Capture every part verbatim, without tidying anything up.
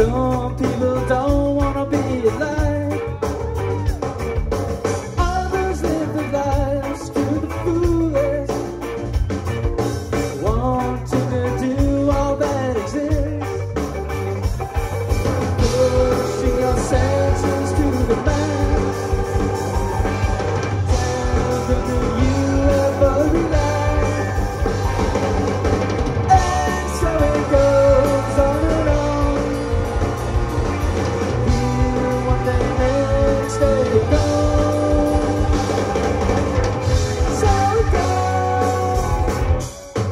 Some people don't wanna be alive. Others live their lives to the fullest, wanting to do all that exists, pushing your senses to the max. Tell them, do you ever relax? And so it goes on and on. Here one day, next day gone. So it goes.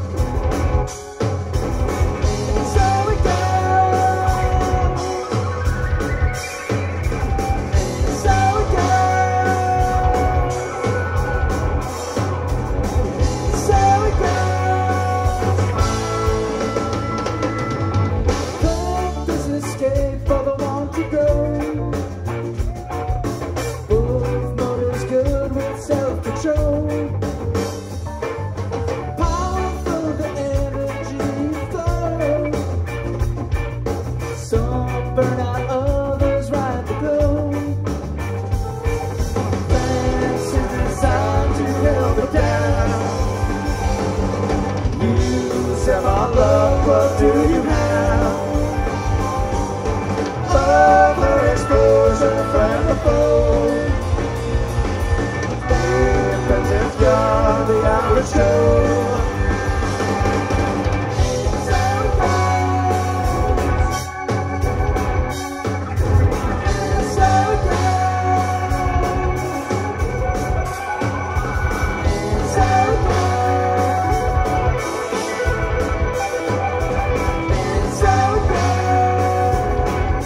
So it goes. So it goes. So it goes. Hope is an escape for the want to go. Both motives good with self-control. Powerful the energy flow. Some burn out, others ride the glow. Fancy designed to help it down. Use them all love, what do you have? Overexposure, friend or foe. Depends if you're the average Joe. So it goes. So it goes. So it goes. So it goes.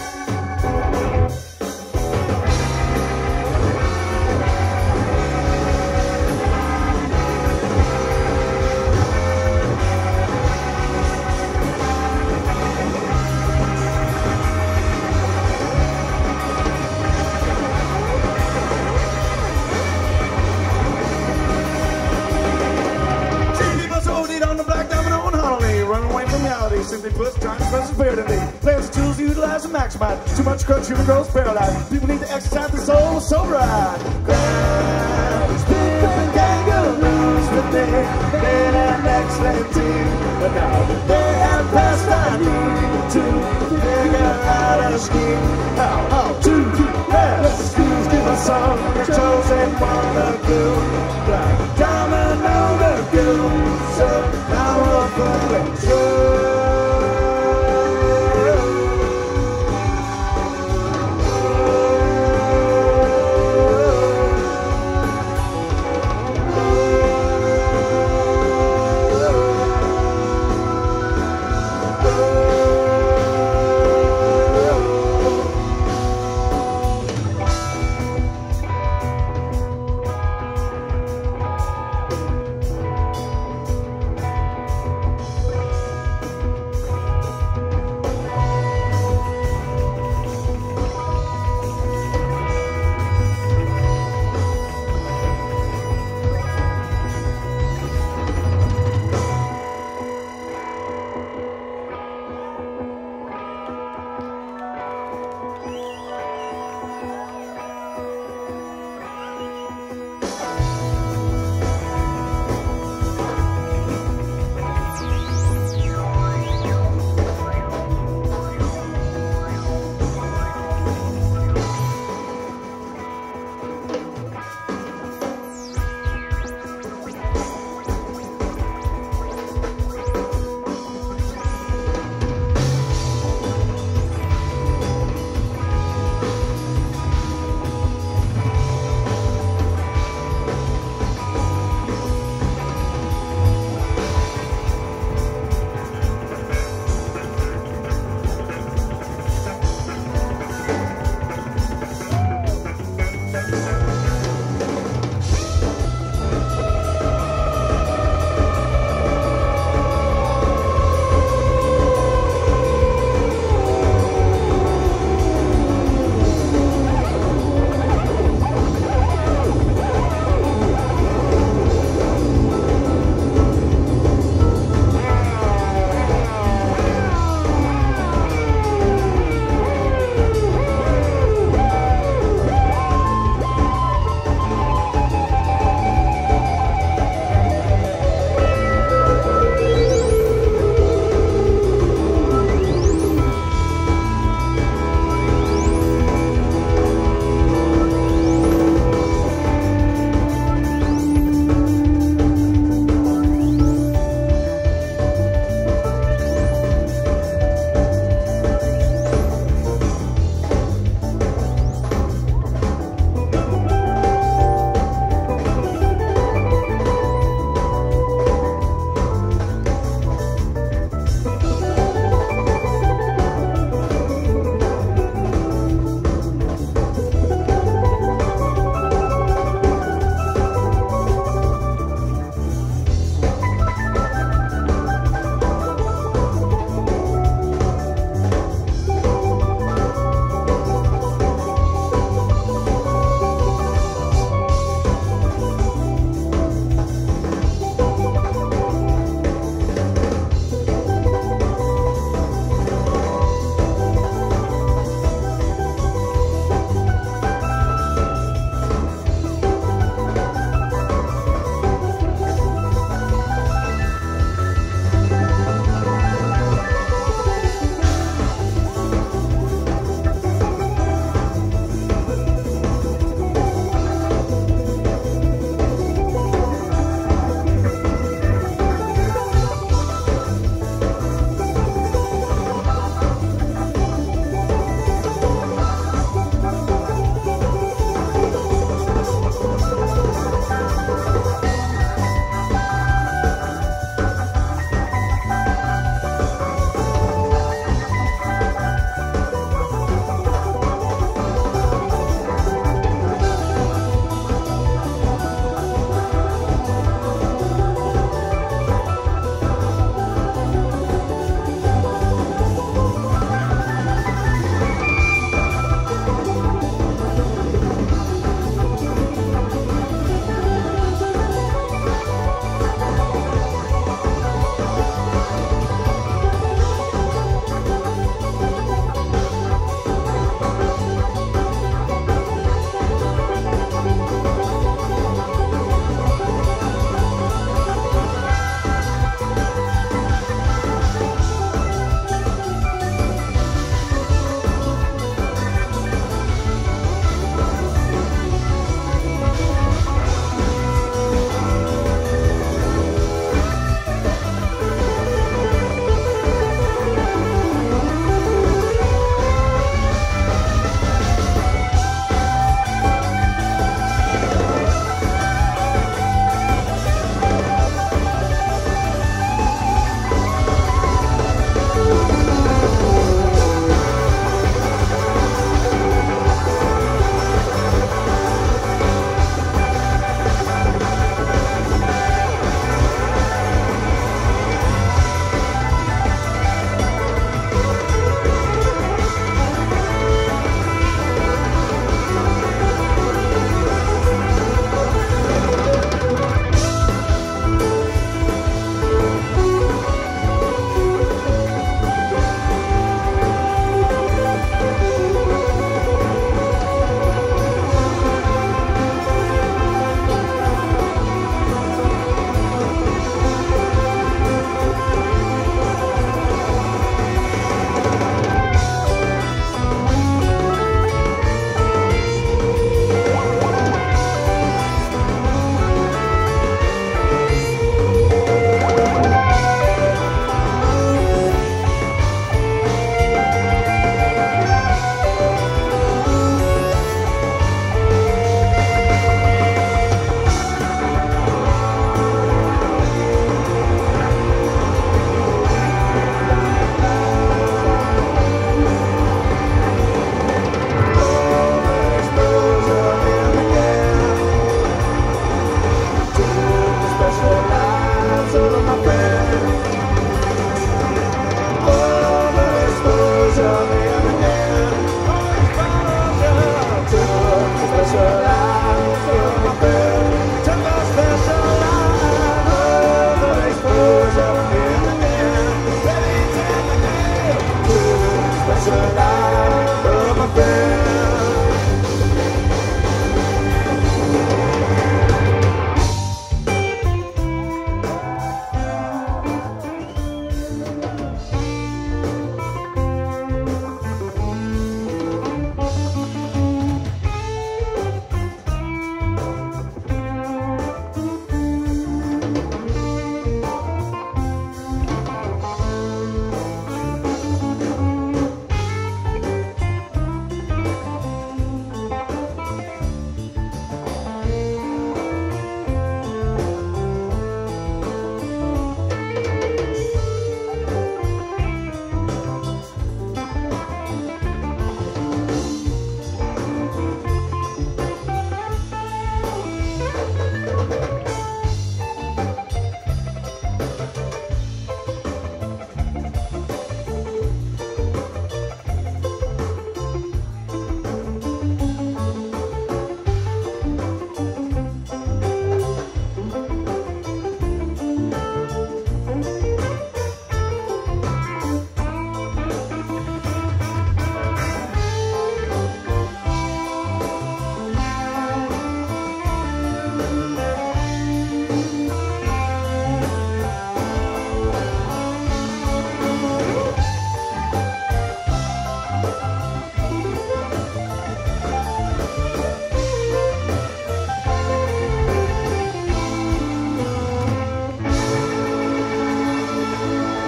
See people so deep on the black diamond on holiday, run away from reality. Simply put, trying to express severity. Players and tools utilize and maximize. Too much crutch, human growth, paralyzed. People need to exercise the soul, sober eye. Crowds, pimping kangaroos, but they made an excellent team. But now that they have passed, I need to figure out a scheme. How, how to rescue, give us some chosen one to do. Black diamond on the goose, so powerful and true.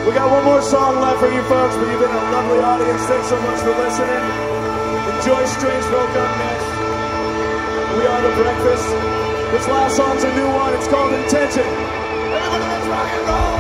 We got one more song left for you folks, but you've been a lovely audience. Thanks so much for listening. Enjoy Strange Folk up next. We are The Breakfast. This last song's a new one. It's called Intention. Everybody, let's rock and roll!